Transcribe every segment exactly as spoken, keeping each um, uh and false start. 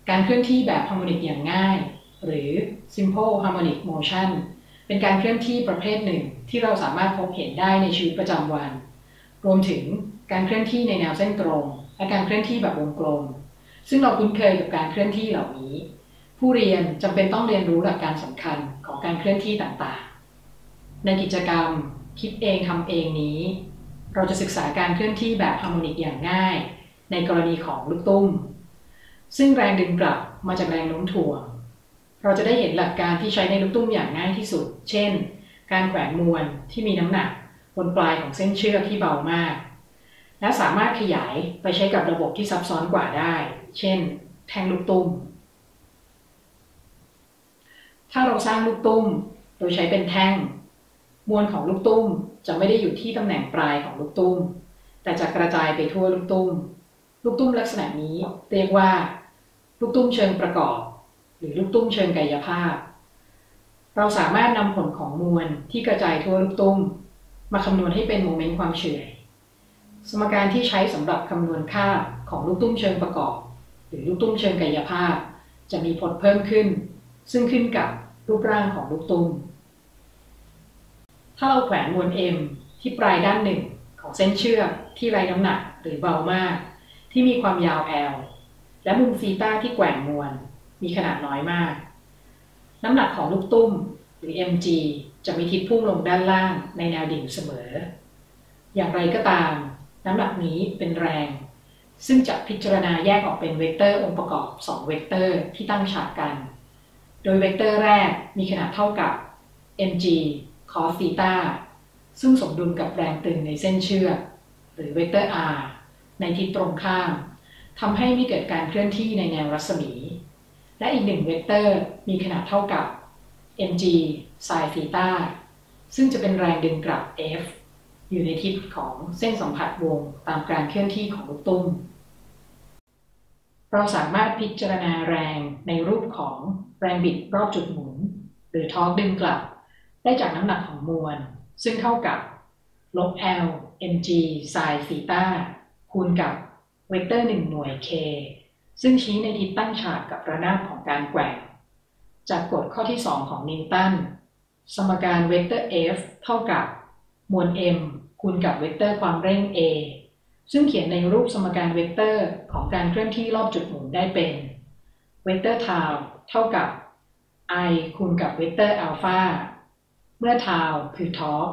การเคลื่อนที่แบบฮาร์โมนิกอย่างง่ายหรือ simple harmonic motion เป็นการเคลื่อนที่ประเภทหนึ่งที่เราสามารถพบเห็นได้ในชีวิตประจำวันรวมถึงการเคลื่อนที่ในแนวเส้นตรงและการเคลื่อนที่แบบวงกลมซึ่งเราคุ้นเคยกับการเคลื่อนที่เหล่านี้ผู้เรียนจำเป็นต้องเรียนรู้หลักการสำคัญของการเคลื่อนที่ต่างๆในกิจกรรมคิดเองทำเองนี้เราจะศึกษาการเคลื่อนที่แบบฮาร์โมนิกอย่างง่ายในกรณีของลูกตุ้มซึ่งแรงดึงกลับมาจากแรงโน้มถ่วงเราจะได้เห็นหลักการที่ใช้ในลูกตุ้มอย่างง่ายที่สุดเช่นการแขวนมวลที่มีน้ำหนักบนปลายของเส้นเชือกที่เบามากและสามารถขยายไปใช้กับระบบที่ซับซ้อนกว่าได้เช่นแท่งลูกตุ้มถ้าเราสร้างลูกตุ้มโดยใช้เป็นแท่งมวลของลูกตุ้มจะไม่ได้อยู่ที่ตำแหน่งปลายของลูกตุ้มแต่จะกระจายไปทั่วลูกตุ้มลูกตุ้มลักษณะนี้เรียกว่าลูกตุ้มเชิงประกอบหรือลูกตุ้มเชิงกายภาพเราสามารถนำผลของมวลที่กระจายทั่วลูกตุ้มมาคำนวณให้เป็นโมเมนต์ความเฉื่อยสมการที่ใช้สำหรับคำนวณค่าของลูกตุ้มเชิงประกอบหรือลูกตุ้มเชิงกายภาพจะมีผลเพิ่มขึ้นซึ่งขึ้นกับรูปร่างของลูกตุ้มถ้าเราแขวนมวล M ที่ปลายด้านหนึ่งของเส้นเชือกที่ไร้น้ำหนักหรือเบามากที่มีความยาว L และมุมซีตาที่แกว่งมวลมีขนาดน้อยมากน้ำหนักของลูกตุ้มหรือ เอ็ม จี จะมีทิศพุ่งลงด้านล่างในแนวดิ่งเสมออย่างไรก็ตามน้ำหนักนี้เป็นแรงซึ่งจะพิจารณาแยกออกเป็นเวกเตอร์องค์ประกอบสองเวกเตอร์ที่ตั้งฉากกันโดยเวกเตอร์แรกมีขนาดเท่ากับ เอ็ม จี cos ซีตาซึ่งสมดุลกับแรงตึงในเส้นเชือกหรือเวกเตอร์ R ในทิศตรงข้ามทำให้ไม่เกิดการเคลื่อนที่ในแนวรัศมีและอีกหนึ่งเวกเตอร์มีขนาดเท่ากับ เอ็ม จี sin ซีตาซึ่งจะเป็นแรงดึงกลับ F อยู่ในทิศของเส้นสัมผัสวงตามการเคลื่อนที่ของลูกตุ้มเราสามารถพิจารณาแรงในรูปของแรงบิดรอบจุดหมุนหรือทอร์กดึงกลับได้จากน้ำหนักของมวลซึ่งเท่ากับลบ L mg sin ซีตาคูณกับเวกเตอร์หนึ่งหน่วย k ซึ่งชี้ในทิศตั้งฉากกับระนาบของการแกว่งจากกฎข้อที่สองของนิวตันสมการเวกเตอร์ F เท่ากับมวล m คูณกับเวกเตอร์ความเร่ง a ซึ่งเขียนในรูปสมการเวกเตอร์ของการเคลื่อนที่รอบจุดหมุนได้เป็นเวกเตอร์ tau เท่ากับ i คูณกับเวกเตอร์อัลฟาเมื่อ tau คือทอร์ก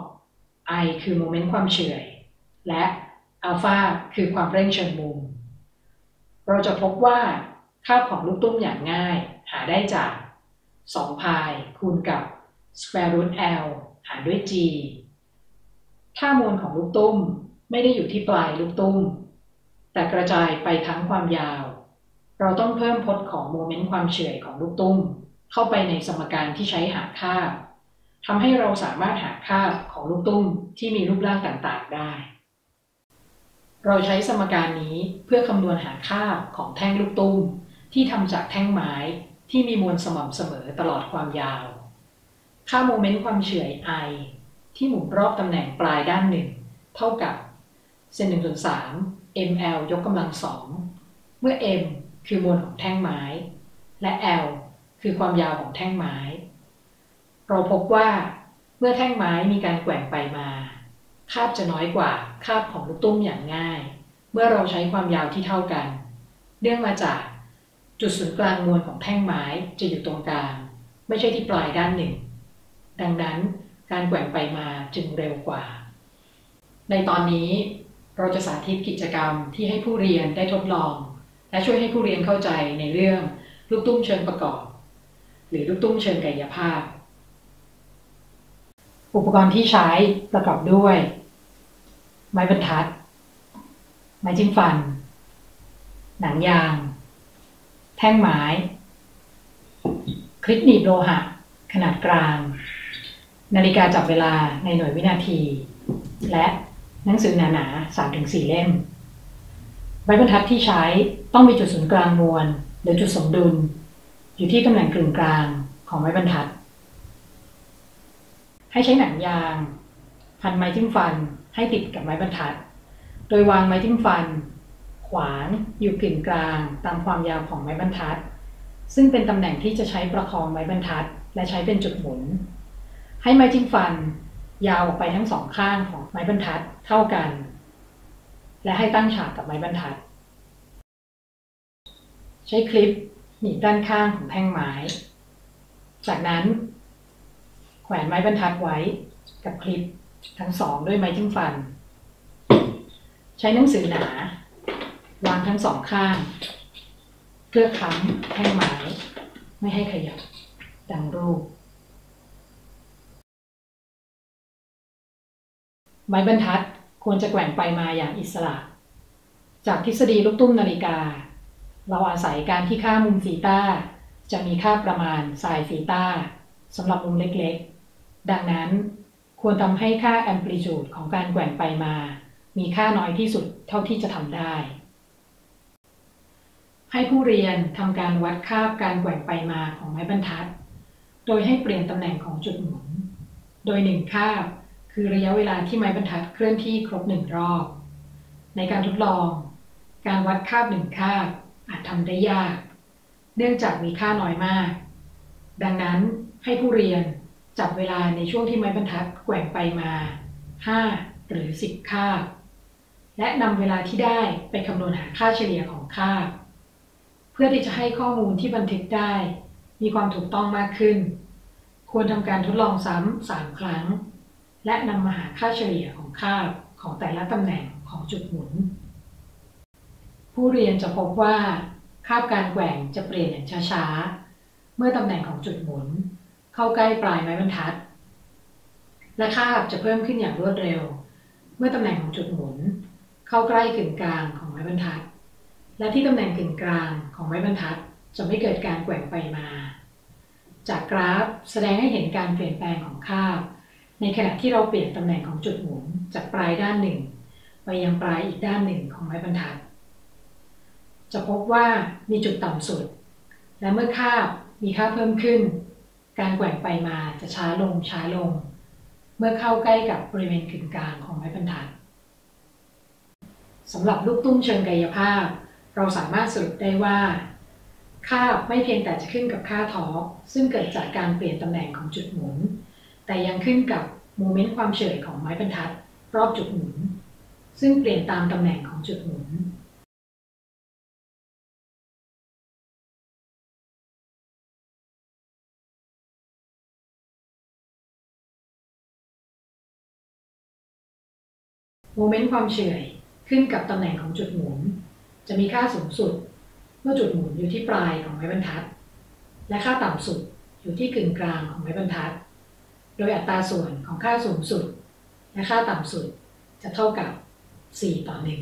i คือโมเมนต์ความเฉื่อยและอัลฟาคือความเร่งเชิงมุมเราจะพบว่าค่าของลูกตุ้มอย่างง่ายหาได้จากสองพายคูณกับ square root L หารด้วย g ถ้ามวลของลูกตุ้มไม่ได้อยู่ที่ปลายลูกตุ้มแต่กระจายไปทั้งความยาวเราต้องเพิ่มพจน์ของโมเมนต์ความเฉื่อยของลูกตุ้มเข้าไปในสมการที่ใช้หาค่าทำให้เราสามารถหาค่าของลูกตุ้มที่มีรูปร่างต่างๆได้เราใช้สมการนี้เพื่อคำนวณหาค่าของแท่งลูกตุ้มที่ทำจากแท่งไม้ที่มีมวลสม่ำเสมอตลอดความยาวค่าโมเมนต์ความเฉื่อย I ที่หมุนรอบตำแหน่งปลายด้านหนึ่งเท่ากับเซนหนึ่งส่วนสาม ml ยกกำลังสองเมื่อ m คือมวลของแท่งไม้และ l คือความยาวของแท่งไม้เราพบว่าเมื่อแท่งไม้มีการแกว่งไปมาคาบจะน้อยกว่าคาบของลูกตุ้มอย่างง่ายเมื่อเราใช้ความยาวที่เท่ากันเนื่องมาจากจุดศูนย์กลางมวลของแท่งไม้จะอยู่ตรงกลางไม่ใช่ที่ปลายด้านหนึ่งดังนั้นการแกว่งไปมาจึงเร็วกว่าในตอนนี้เราจะสาธิตกิจกรรมที่ให้ผู้เรียนได้ทดลองและช่วยให้ผู้เรียนเข้าใจในเรื่องลูกตุ้มเชิงประกอบหรือลูกตุ้มเชิงกายภาพอุปกรณ์ที่ใช้ประกอบด้วยไม้บรรทัดไม้จิ้มฟันหนังยางแท่งไม้คลิปหนีบโลหะขนาดกลางนาฬิกาจับเวลาในหน่วยวินาทีและหนังสือหนาๆ สามถึงสี่ เล่มไม้บรรทัดที่ใช้ต้องมีจุดศูนย์กลางมวลหรือจุดสมดุลอยู่ที่ตำแหน่งกึ่งกลางของไม้บรรทัดให้ใช้หนังยางพันไม้จิ้มฟันให้ติดกับไม้บรรทัดโดยวางไม้จิ้มฟันขวางอยู่กึ่งกลางตามความยาวของไม้บรรทัดซึ่งเป็นตำแหน่งที่จะใช้ประคองไม้บรรทัดและใช้เป็นจุดหมุนให้ไม้จิ้มฟันยาวออกไปทั้งสองข้างของไม้บรรทัดเท่ากันและให้ตั้งฉากกับไม้บรรทัดใช้คลิปหนีบด้านข้างของแท่งไม้จากนั้นแขวนไม้บรรทัดไว้กับคลิปทั้งสองด้วยไม้จิ้มฟันใช้หนังสือหนาวางทั้งสองข้างเพื่อค้ำแท่งไม้ไม่ให้ขยับดังรูปไม้บรรทัดควรจะแกว่งไปมาอย่างอิสระจากทฤษฎีลูกตุ้มนาฬิกาเราอาศัยการที่ค่ามุมซีตาจะมีค่าประมาณไซน์ซีตาสำหรับมุมเล็กๆดังนั้นควรทำให้ค่าแอมพลิจูดของการแกว่งไปมามีค่าน้อยที่สุดเท่าที่จะทำได้ให้ผู้เรียนทำการวัดค่าการแกว่งไปมาของไม้บรรทัดโดยให้เปลี่ยนตำแหน่งของจุดหมุนโดยหนึ่งคาบคือระยะเวลาที่ไม้บรรทัดเคลื่อนที่ครบหนึ่งรอบในการทดลองการวัดคาบหนึ่งคาบอาจทำได้ยากเนื่องจากมีค่าน้อยมากดังนั้นให้ผู้เรียนจับเวลาในช่วงที่ไม้บรรทัดแกว่งไปมาห้าหรือสิบคาบและนำเวลาที่ได้ไปคำนวณหาค่าเฉลี่ยของคาบเพื่อที่จะให้ข้อมูลที่บันทึกได้มีความถูกต้องมากขึ้นควรทำการทดลองซ้ำสามครั้งและนำมาหาค่าเฉลี่ยของคาบของแต่ละตำแหน่งของจุดหมุนผู้เรียนจะพบว่าคาบการแกว่งจะเปลี่ยนอย่างช้าๆเมื่อตำแหน่งของจุดหมุนเข้าใกล้ปลายไม้บรรทัดและคาบจะเพิ่มขึ้นอย่างรวดเร็วเมื่อตำแหน่งของจุดหมุนเข้าใกล้กึ่งกลางของไม้บรรทัดและที่ตำแหน่งกึ่งกลางของไม้บรรทัดจะไม่เกิดการแกว่งไปมาจากกราฟแสดงให้เห็นการเปลี่ยนแปลงของคาบในขณะที่เราเปลี่ยนตำแหน่งของจุดหมุนจากปลายด้านหนึ่งไปยังปลายอีกด้านหนึ่งของไม้บรรทัดจะพบว่ามีจุดต่ำสุดและเมื่อคาบมีค่าเพิ่มขึ้นการแกว่งไปมาจะช้าลงช้าลงเมื่อเข้าใกล้กับบริเวณกึ่งกลางของไม้บรรทัดสำหรับลูกตุ้มเชิงกายภาพเราสามารถสรุปได้ว่าคาบไม่เพียงแต่จะขึ้นกับค่าทอร์กซึ่งเกิดจากการเปลี่ยนตำแหน่งของจุดหมุนแต่ยังขึ้นกับโมเมนต์ความเฉื่อยของไม้บรรทัดรอบจุดหมุนซึ่งเปลี่ยนตามตำแหน่งของจุดหมุนโมเมนต์ความเฉื่อยขึ้นกับตำแหน่งของจุดหมุนจะมีค่าสูงสุดเมื่อจุดหมุนอยู่ที่ปลายของไม้บรรทัดและค่าต่ำสุดอยู่ที่กึ่งกลางของไม้บรรทัดโดยอัตราส่วนของค่าสูงสุดและค่าต่ำสุดจะเท่ากับสี่ต่อหนึ่ง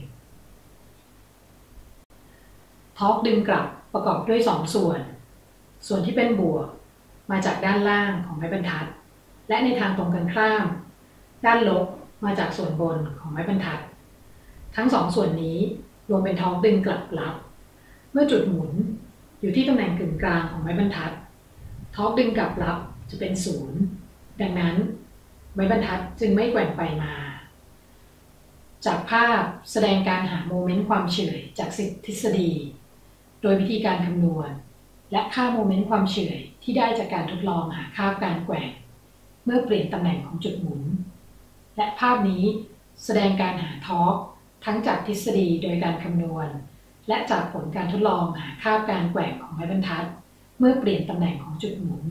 ทอร์กดึงกลับประกอบด้วยสองส่วนส่วนที่เป็นบวกมาจากด้านล่างของไม้บรรทัดและในทางตรงกันข้ามด้านลบมาจากส่วนบนของไม้บรรทัดทั้งสองส่วนนี้รวมเป็นทอร์กดึงกลับลับเมื่อจุดหมุนอยู่ที่ตำแหน่งกึ่งกลางของไม้บรรทัดทอร์กดึงกลับลับจะเป็นศูนย์ดังนั้นไม้บรรทัดจึงไม่แกว่งไปมาจากภาพแสดงการหาโมเมนต์ความเฉื่อยจากทฤษฎีโดยวิธีการคำนวณและค่าโมเมนต์ความเฉื่อยที่ได้จากการทดลองหาค่าการแกว่งเมื่อเปลี่ยนตำแหน่งของจุดหมุนและภาพนี้แสดงการหาทอร์กทั้งจากทฤษฎีโดยการคำนวณและจากผลการทดลองหาค่าการแกว่งของไม้บรรทัดเมื่อเปลี่ยนตำแหน่งของจุดหมุน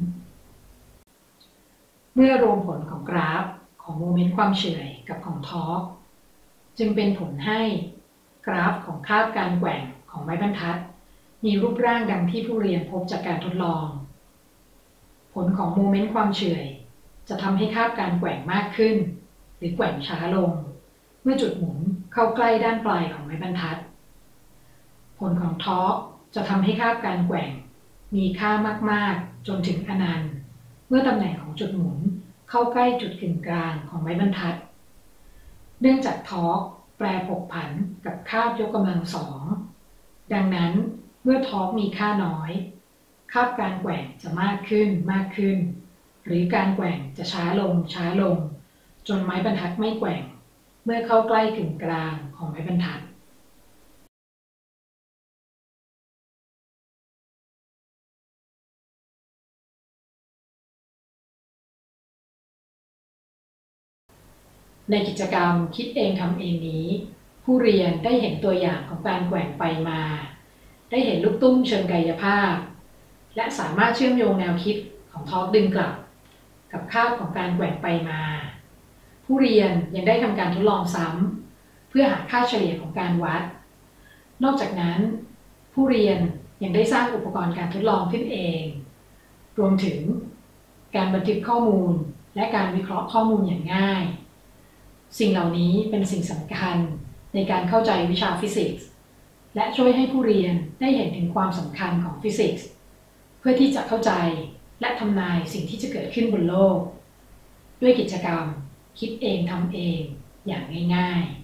เมื่อรวมผลของกราฟของโมเมนต์ความเฉื่อยกับของทอร์กจึงเป็นผลให้กราฟของค่าการแกว่งของไม้บรรทัดมีรูปร่างดังที่ผู้เรียนพบจากการทดลองผลของโมเมนต์ความเฉื่อยจะทำให้ค่าการแกว่งมากขึ้นหรือแกว่งช้าลงเมื่อจุดหมุนเข้าใกล้ด้านปลายของไม้บรรทัดผลของทอร์กจะทำให้ค่าการแกว่งมีค่ามากๆจนถึงอนันต์เมื่อตำแหน่งของจุดหมุนเข้าใกล้จุดกึ่งกลางของไม้บรรทัดเนื่องจากทอร์กแปรผกผันกับค่ายกกำลังสองดังนั้นเมื่อทอร์กมีค่าน้อยค่าการแกว่งจะมากขึ้นมากขึ้นหรือการแกว่งจะช้าลงช้าลงจนไม้บรรทัดไม่แกว่งเมื่อเข้าใกล้กึ่งกลางของไม้บรรทัดในกิจกรรมคิดเองทำเองนี้ผู้เรียนได้เห็นตัวอย่างของการแกว่งไปมาได้เห็นลูกตุ้มเชิงกายภาพและสามารถเชื่อมโยงแนวคิดของทอล์กดึงกลับกับคาบของการแกว่งไปมาผู้เรียนยังได้ทำการทดลองซ้ำเพื่อหาค่าเฉลี่ยของการวัดนอกจากนั้นผู้เรียนยังได้สร้างอุปกรณ์การทดลองขึ้นเองรวมถึงการบันทึกข้อมูลและการวิเคราะห์ข้อมูลอย่างง่ายสิ่งเหล่านี้เป็นสิ่งสำคัญในการเข้าใจวิชาฟิสิกส์และช่วยให้ผู้เรียนได้เห็นถึงความสำคัญของฟิสิกส์เพื่อที่จะเข้าใจและทำนายสิ่งที่จะเกิดขึ้นบนโลกด้วยกิจกรรมคิดเองทำเองอย่างง่ายๆ